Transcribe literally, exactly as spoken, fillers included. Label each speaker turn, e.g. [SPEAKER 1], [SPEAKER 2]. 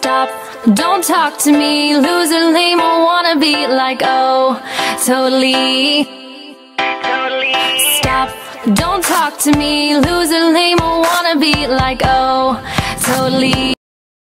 [SPEAKER 1] Stop, don't talk to me, loser, lame, or wanna be like, oh, totally. Stop, don't talk to me, loser, lame.